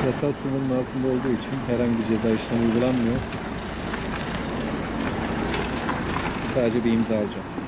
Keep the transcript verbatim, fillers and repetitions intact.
yasal sınırın altında olduğu için herhangi bir ceza işlemi uygulanmıyor. Sadece bir imza alacağım.